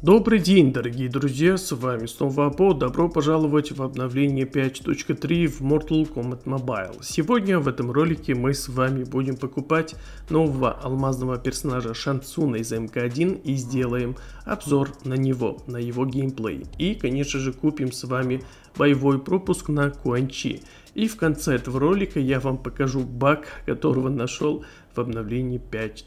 Добрый день, дорогие друзья, с вами снова Апо. Добро пожаловать в обновление 5.3 в Mortal Kombat Mobile. Сегодня в этом ролике мы с вами будем покупать нового алмазного персонажа Шан Цуна из МК1 и сделаем обзор на него, на его геймплей. И, конечно же, купим с вами боевой пропуск на Quan Chi. И в конце этого ролика я вам покажу баг, которого нашел в обновлении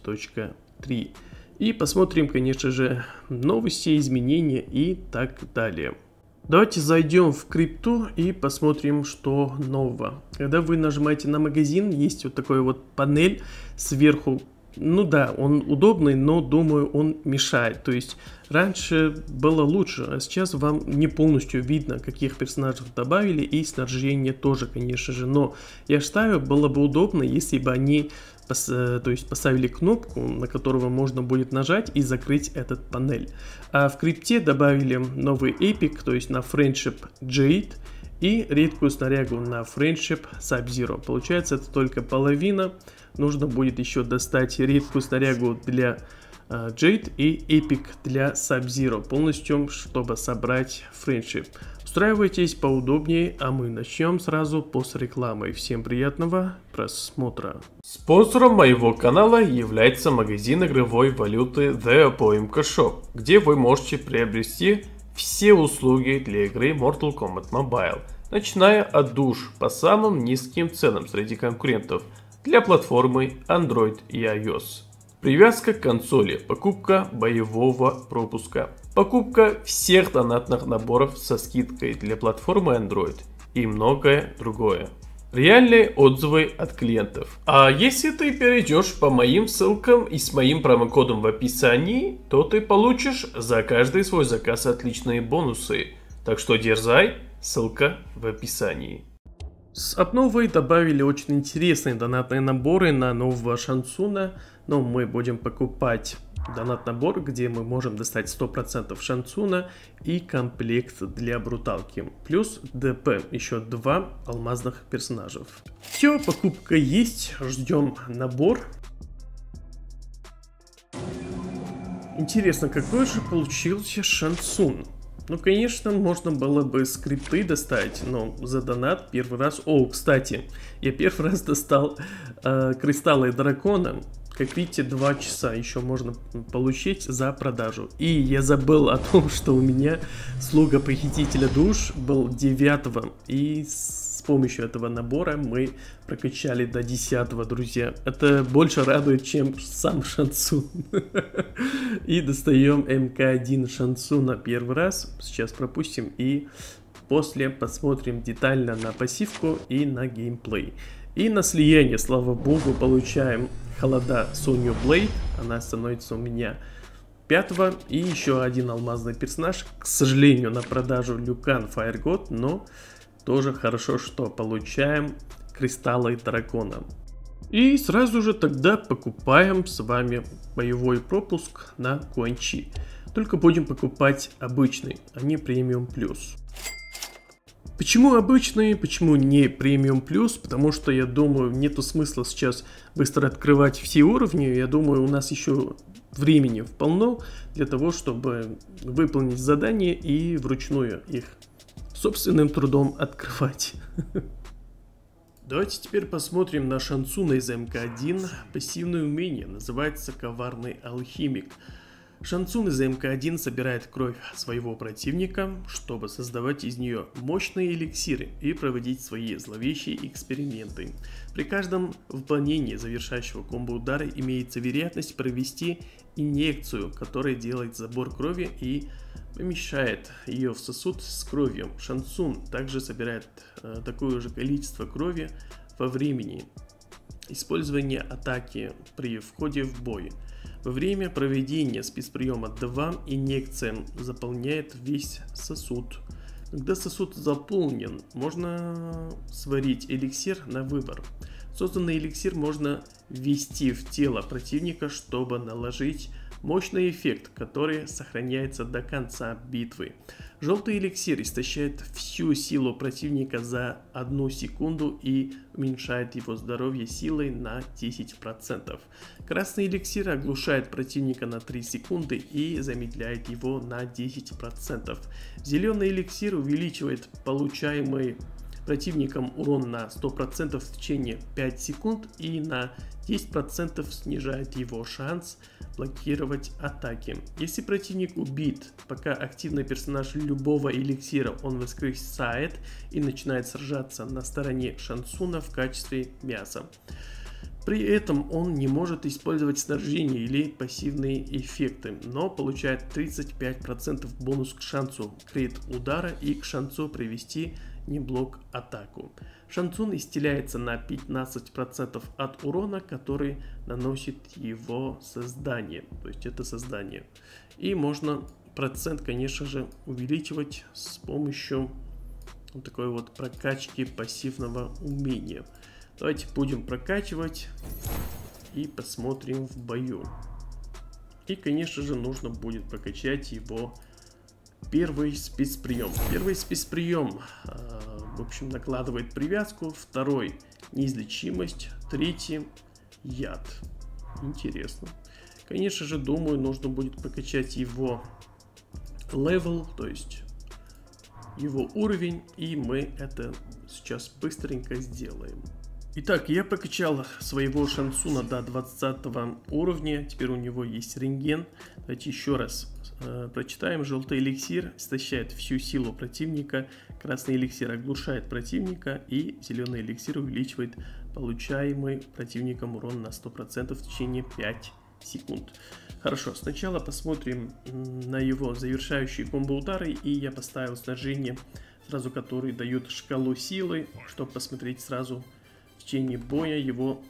5.3. И посмотрим, конечно же, новости, изменения и так далее. Давайте зайдем в крипту и посмотрим, что нового. Когда вы нажимаете на магазин, есть вот такой вот панель сверху. Ну да, он удобный, но думаю, он мешает. То есть раньше было лучше, а сейчас вам не полностью видно, каких персонажей добавили, и снаряжение тоже, конечно же. Но я считаю, было бы удобно, если бы они поставили кнопку, на которую можно будет нажать и закрыть этот панель. А в крипте добавили новый эпик, то есть на Friendship Jade, и редкую снарягу на Friendship Sub-Zero. Получается, это только половина. Нужно будет еще достать редкую снарягу для Jade и эпик для Sub-Zero полностью, чтобы собрать Friendship. Устраивайтесь поудобнее, а мы начнем сразу после рекламы. Всем приятного просмотра. Спонсором моего канала является магазин игровой валюты The Apo Shop, где вы можете приобрести все услуги для игры Mortal Kombat Mobile, начиная от душ по самым низким ценам среди конкурентов для платформы Android и iOS. Привязка к консоли, покупка боевого пропуска, покупка всех донатных наборов со скидкой для платформы Android и многое другое. Реальные отзывы от клиентов. А если ты перейдешь по моим ссылкам и с моим промокодом в описании, то ты получишь за каждый свой заказ отличные бонусы. Так что дерзай, ссылка в описании. С обновой добавили очень интересные донатные наборы на нового Шан Цуна, но мы будем покупать донат-набор, где мы можем достать 100% Шан Цуна и комплект для бруталки. Плюс ДП, еще 2 алмазных персонажев. Все, покупка есть, ждем набор. Интересно, какой же получился Шан Цун? Ну, конечно, можно было бы скрипты достать, но за донат первый раз... О, кстати, я первый раз достал кристаллы дракона. Как видите, 2 часа еще можно получить за продажу. И я забыл о том, что у меня слуга похитителя душ был 9-го. И с помощью этого набора мы прокачали до 10-го, друзья. Это больше радует, чем сам Шан Цун. И достаем МК1 Шан Цуна первый раз. Сейчас пропустим и после посмотрим детально на пассивку и на геймплей. И на слияние, слава богу, получаем холода Соню Блейд. Она становится у меня 5-го. И еще один алмазный персонаж. К сожалению, на продажу Люкан Fire God, но тоже хорошо, что получаем кристаллы дракона. И сразу же тогда покупаем с вами боевой пропуск на Quan Chi. Только будем покупать обычный, а не премиум плюс. Почему обычный, почему не премиум плюс? Потому что, я думаю, нету смысла сейчас быстро открывать все уровни. Я думаю, у нас еще времени полно для того, чтобы выполнить задание и вручную их собственным трудом открывать. Давайте теперь посмотрим на Шан Цуна из МК1. Пассивное умение называется Коварный Алхимик. Шан Цун из МК1 собирает кровь своего противника, чтобы создавать из нее мощные эликсиры и проводить свои зловещие эксперименты. При каждом выполнении завершающего комбо-удара имеется вероятность провести инъекцию, которая делает забор крови и помещает ее в сосуд с кровью. Шан Цун также собирает такое же количество крови во времени использования атаки при входе в бой. Во время проведения спецприема 2 инъекция заполняет весь сосуд. Когда сосуд заполнен, можно сварить эликсир на выбор. Созданный эликсир можно ввести в тело противника, чтобы наложить Мощный эффект, который сохраняется до конца битвы. Желтый эликсир истощает всю силу противника за 1 секунду и уменьшает его здоровье силой на 10%. Красный эликсир оглушает противника на 3 секунды и замедляет его на 10%. Зеленый эликсир увеличивает получаемый противником урон на 100% в течение 5 секунд и на 10% снижает его шанс блокировать атаки. Если противник убит, пока активный персонаж любого эликсира, он воскресает и начинает сражаться на стороне Шансуна в качестве мяса. При этом он не может использовать снаряжение или пассивные эффекты, но получает 35% бонус к шансу крит удара и к шансу провести неблок атаку. Шансун исцеляется на 15% от урона, который наносит его создание. То есть это создание. И можно процент, конечно же, увеличивать с помощью вот такой вот прокачки пассивного умения. Давайте будем прокачивать и посмотрим в бою. И, конечно же, нужно будет прокачать его первый спецприем. Первый спецприем, в общем, накладывает привязку. Второй — неизлечимость. Третий — яд. Интересно. Конечно же, думаю, нужно будет прокачать его левел, то есть его уровень. И мы это сейчас быстренько сделаем. Итак, я прокачал своего Шансуна до 20 уровня. Теперь у него есть рентген. Давайте еще раз прочитаем. Желтый эликсир истощает всю силу противника. Красный эликсир оглушает противника. И зеленый эликсир увеличивает получаемый противником урон на 100% в течение 5 секунд. Хорошо, сначала посмотрим на его завершающие комбо-удары. И я поставил снаряжение, сразу который дает шкалу силы, чтобы посмотреть сразу в течение боя его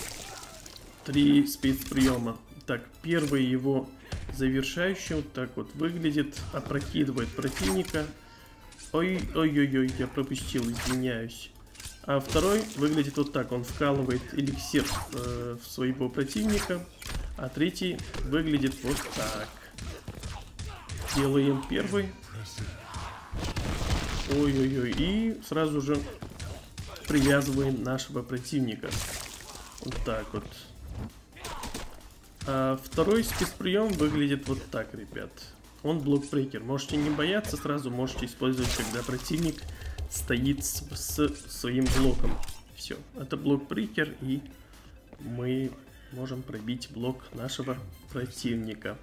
3 спецприема. Так, первый его завершающий вот так вот выглядит, опрокидывает противника. Ой-ой-ой, я пропустил, извиняюсь. А второй выглядит вот так, он вкалывает эликсир в своего противника. А третий выглядит вот так. Делаем первый. Ой-ой-ой, и сразу же привязываем нашего противника. Вот так вот. А второй спецприем выглядит вот так, ребят. Он блокбрейкер. Можете не бояться, сразу можете использовать, когда противник стоит с своим блоком. Все, это блокбрейкер, и мы можем пробить блок нашего противника.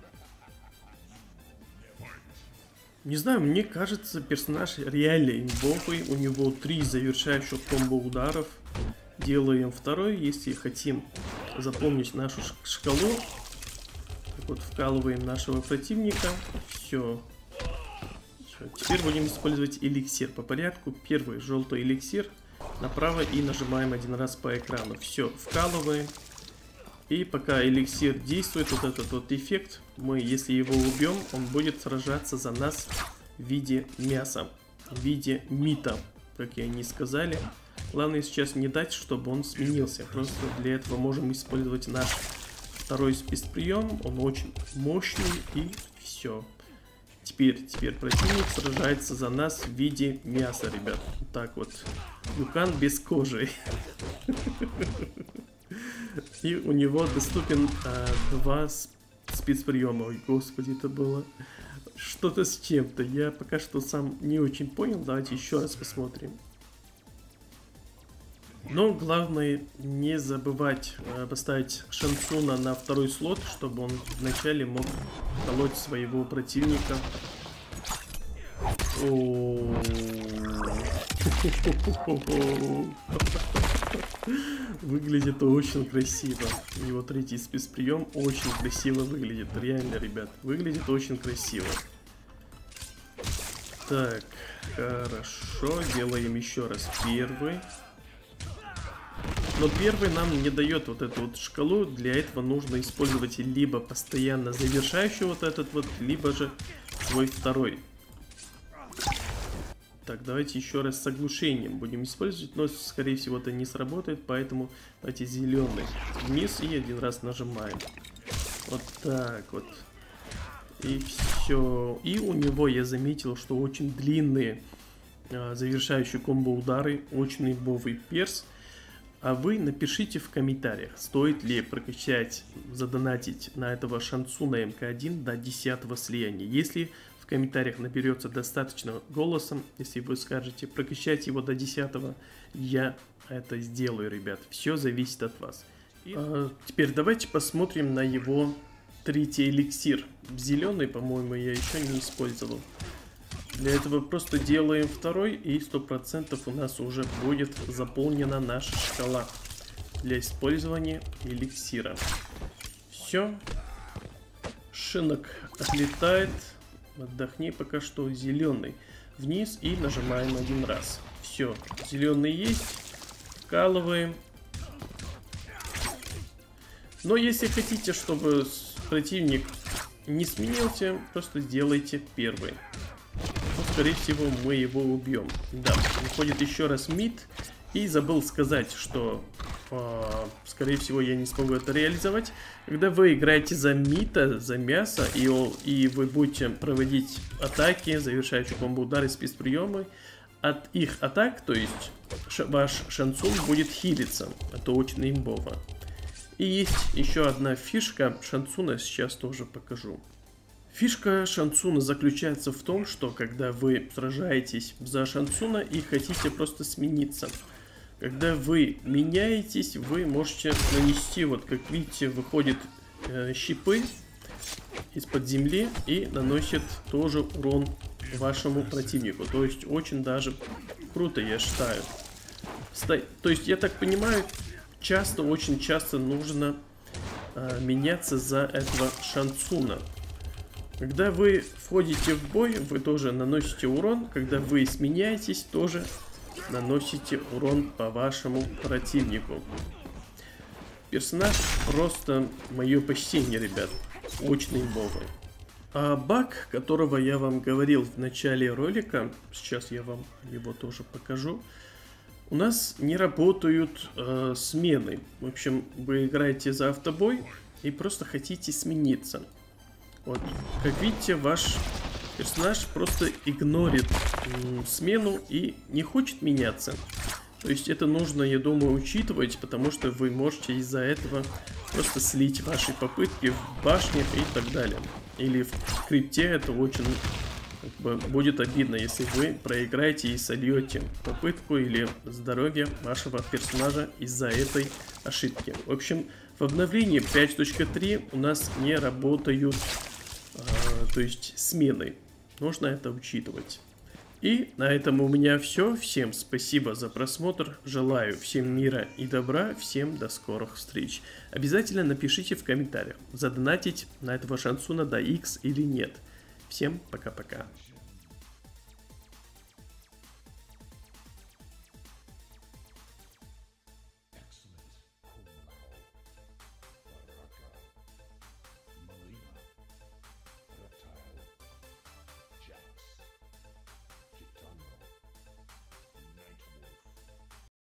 Не знаю, мне кажется, персонаж реально имбовый. У него 3 завершающих комбо ударов. Делаем второй, если хотим запомнить нашу шкалу. Так вот, вкалываем нашего противника. Все. Теперь будем использовать эликсир по порядку. Первый желтый эликсир. Направо и нажимаем один раз по экрану. Все, вкалываем. И пока эликсир действует, вот этот вот эффект, мы, если его убьем, он будет сражаться за нас в виде мяса, в виде мита, как и они сказали. Главное сейчас не дать, чтобы он сменился. Просто для этого можем использовать наш второй спецприем. Он очень мощный, и все. Теперь противник сражается за нас в виде мяса, ребят. Вот так вот. Юкан без кожи. И у него доступен 2 спецприема. Ой, господи, это было что-то с чем-то. Я пока что сам не очень понял. Давайте еще раз посмотрим. Но главное не забывать поставить Шансуна на второй слот, чтобы он вначале мог колоть своего противника. Выглядит очень красиво. Его третий спецприем очень красиво выглядит. Реально, ребят, выглядит очень красиво. Так, хорошо. Делаем еще раз первый. Но первый нам не дает вот эту вот шкалу. Для этого нужно использовать либо постоянно завершающий вот этот вот, либо же свой второй. Так, давайте еще раз с оглушением будем использовать, но скорее всего это не сработает, поэтому давайте зеленый вниз и один раз нажимаем. Вот так вот. И все. И у него я заметил, что очень длинные завершающие комбо удары. Очень имбовый перс. А вы напишите в комментариях, стоит ли прокачать, задонатить на этого Шансуна МК1 до 10 слияния. Если в комментариях наберется достаточно голосом, если вы скажете прокачать его до 10, я это сделаю, ребят. Все зависит от вас. Теперь давайте посмотрим на его третий эликсир. Зеленый, по-моему, я еще не использовал. Для этого просто делаем второй, и 100% у нас уже будет заполнена наша шкала для использования эликсира. Все. Шинок отлетает. Отдохни пока что. Зеленый вниз и нажимаем один раз. Все. Зеленый есть. Вкалываем. Но если хотите, чтобы противник не сменился, просто сделайте первый. Скорее всего, мы его убьем. Да, выходит еще раз мид. И забыл сказать, что, скорее всего, я не смогу это реализовать. Когда вы играете за мита, за мясо, и вы будете проводить атаки, завершающие комбо удары, спецприемы, от их атак, то есть ваш Шансун будет хилиться. Это очень имбово. И есть еще одна фишка Шансуна, сейчас тоже покажу. Фишка Шансуна заключается в том, что когда вы сражаетесь за Шансуна и хотите просто смениться, когда вы меняетесь, вы можете нанести, вот как видите, выходят щипы из-под земли и наносят тоже урон вашему противнику. То есть очень даже круто, я считаю. То есть я так понимаю, очень часто нужно меняться за этого Шансуна. Когда вы входите в бой, вы тоже наносите урон. Когда вы сменяетесь, тоже наносите урон по вашему противнику. Персонаж просто мое почтение, ребят. Очень имбовый. А баг, которого я вам говорил в начале ролика, сейчас я вам его тоже покажу. У нас не работают смены. В общем, вы играете за автобой и просто хотите смениться. Вот, как видите, ваш персонаж просто игнорит смену и не хочет меняться. То есть это нужно, я думаю, учитывать, потому что вы можете из-за этого просто слить ваши попытки в башнях и так далее. Или в крипте это очень будет обидно, если вы проиграете и сольете попытку или здоровье вашего персонажа из-за этой ошибки. В общем, в обновлении 5.3 у нас не работают то есть смены. Нужно это учитывать. И на этом у меня все. Всем спасибо за просмотр. Желаю всем мира и добра. Всем до скорых встреч. Обязательно напишите в комментариях, задонатить на этого Шансуна до X или нет. Всем пока-пока.